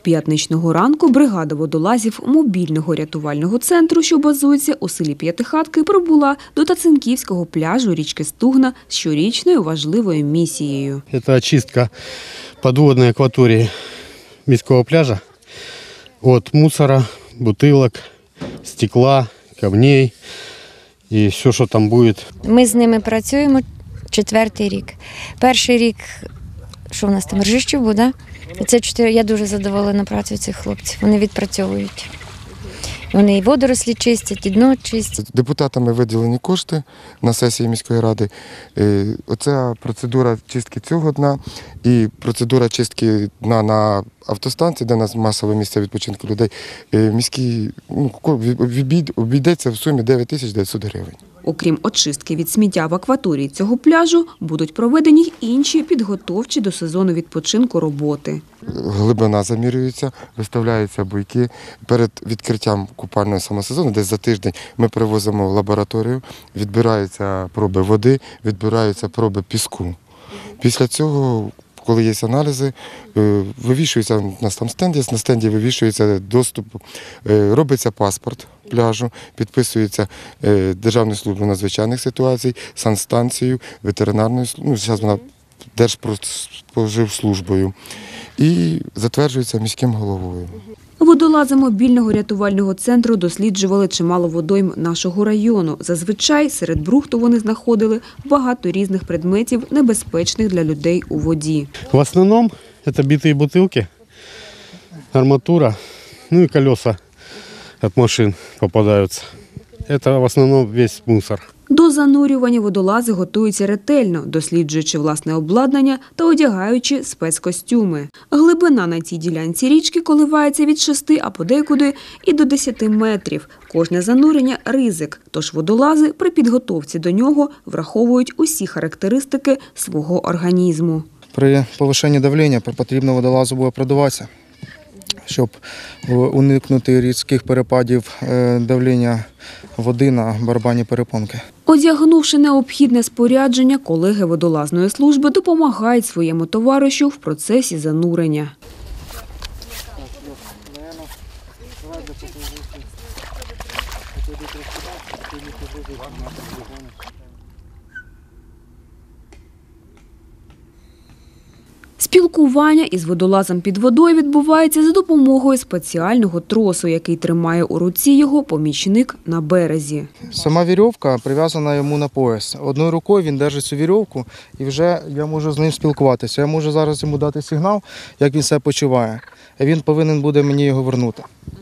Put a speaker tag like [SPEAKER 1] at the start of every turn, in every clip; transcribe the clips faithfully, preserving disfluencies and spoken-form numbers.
[SPEAKER 1] П'ятничного ранку бригада водолазів мобільного рятувального центру, що базується у селі П'ятихатки, прибула до Тацинківського пляжу річки Стугна з щорічною важливою місією.
[SPEAKER 2] Це очистка підводної акваторії міського пляжу від мусора, бутилок, стекла, камней і все, що там буде.
[SPEAKER 3] Ми з ними працюємо четвертий рік. Перший рік, що в нас там, Ржищів був, да? І це чотири. Я дуже задоволена працею цих хлопців. Вони відпрацьовують. Вони і водорослі чистять, і дно чистять.
[SPEAKER 4] Депутатами виділені кошти на сесії міської ради. Оця процедура чистки цього дна і процедура чистки дна на автостанції, де у нас масове місце відпочинку людей, міський, ну, обійдеться в сумі дев'ять тисяч дев'ятсот гривень.
[SPEAKER 1] Окрім очистки від сміття в акваторії цього пляжу, будуть проведені й інші підготовчі до сезону відпочинку роботи.
[SPEAKER 4] Глибина замірюється, виставляються буйки. Перед відкриттям купального самосезону, десь за тиждень, ми привозимо в лабораторію, відбираються проби води, відбираються проби піску. Після цього, коли є аналізи, вивішується, у нас там стенд є, на стенді вивішується доступ, робиться паспорт пляжу, підписується Державною службою надзвичайних ситуацій, санстанцією, ветеринарною службою, ну, зараз вона Держпродспоживслужбою, і затверджується міським головою.
[SPEAKER 1] Водолази мобільного рятувального центру досліджували чимало водойм нашого району. Зазвичай серед брухту вони знаходили багато різних предметів, небезпечних для людей у воді.
[SPEAKER 2] В основному це биті бутилки, арматура, ну і колеса від машин попадаються. Це в основному весь мусор.
[SPEAKER 1] До занурювання водолази готуються ретельно, досліджуючи власне обладнання та одягаючи спецкостюми. Глибина на цій ділянці річки коливається від шести, а подекуди і до десяти метрів. Кожне занурення – ризик, тож водолази при підготовці до нього враховують усі характеристики свого організму.
[SPEAKER 5] При повищенні давлення потрібно водолазу буде продуватися, щоб уникнути різких перепадів давлення води на барабанні перепонки.
[SPEAKER 1] Одягнувши необхідне спорядження, колеги водолазної служби допомагають своєму товаришу в процесі занурення. Спілкування із водолазом під водою відбувається за допомогою спеціального тросу, який тримає у руці його помічник на березі.
[SPEAKER 5] Сама вірьовка прив'язана йому на пояс. Одною рукою він держить цю вірьовку і вже я можу з ним спілкуватися. Я можу зараз йому дати сигнал, як він себе почуває. І він повинен буде мені його вернути.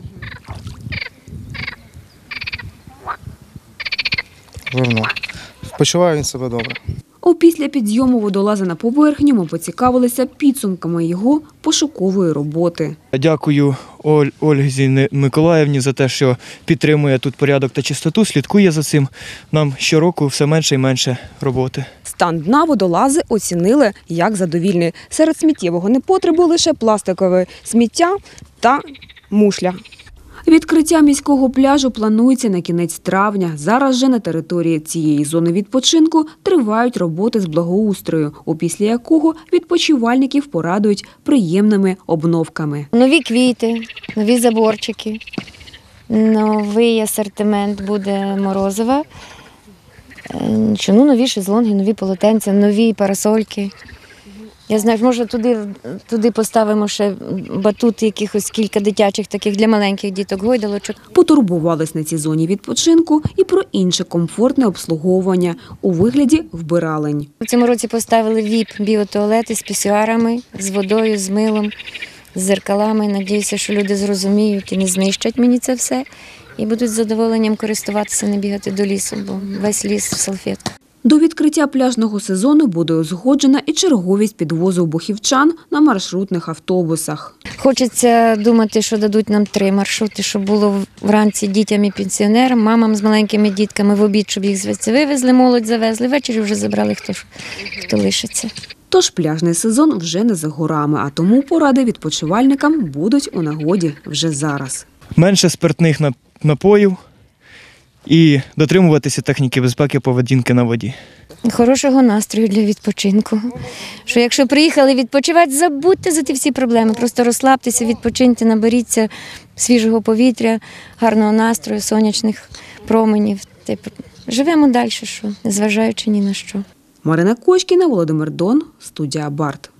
[SPEAKER 5] Вернув. Почуває він себе добре.
[SPEAKER 1] Опісля підйому водолаза на поверхню ми поцікавилися підсумками його пошукової роботи.
[SPEAKER 6] Дякую Оль, Ользі Миколаївні за те, що підтримує тут порядок та чистоту, слідкує за цим. Нам щороку все менше і менше роботи.
[SPEAKER 1] Стан дна водолази оцінили як задовільний. Серед сміттєвого непотребу лише пластикове сміття та мушля. Відкриття міського пляжу планується на кінець травня. Зараз же на території цієї зони відпочинку тривають роботи з благоустрою, опісля якого відпочивальників порадують приємними обновками.
[SPEAKER 3] Нові квіти, нові заборчики, новий асортимент буде морозива, ну, нові шезлонги, нові полотенця, нові парасольки. Я знаю, може туди, туди поставимо ще батут, якихось кілька дитячих, таких для маленьких діток, гойдалочок.
[SPEAKER 1] Потурбувались на цій зоні відпочинку і про інше комфортне обслуговування у вигляді вбиралень.
[SPEAKER 3] У цьому році поставили віп-біотуалети з пісюарами, з водою, з милом, з зеркалами. Надіюся, що люди зрозуміють і не знищать мені це все. І будуть з задоволенням користуватися, не бігати до лісу, бо весь ліс в салфетках.
[SPEAKER 1] До відкриття пляжного сезону буде узгоджена і черговість підвозу бухівчан на маршрутних автобусах.
[SPEAKER 3] Хочеться думати, що дадуть нам три маршрути, щоб було вранці дітям і пенсіонерам, мамам з маленькими дітками в обід, щоб їх звідси вивезли, молодь завезли, ввечері вже забрали, хто, хто лишиться.
[SPEAKER 1] Тож пляжний сезон вже не за горами, а тому поради відпочивальникам будуть у нагоді вже зараз.
[SPEAKER 6] Менше спиртних напоїв, і дотримуватися техніки безпеки поведінки на воді.
[SPEAKER 3] Хорошого настрою для відпочинку. Що якщо приїхали відпочивати, забудьте за ті всі проблеми. Просто розслабтеся, відпочиньте, наберіться свіжого повітря, гарного настрою, сонячних променів. Живемо далі, що, незважаючи ні на що.
[SPEAKER 1] Марина Кочкіна, Володимир Дон, студія Барт.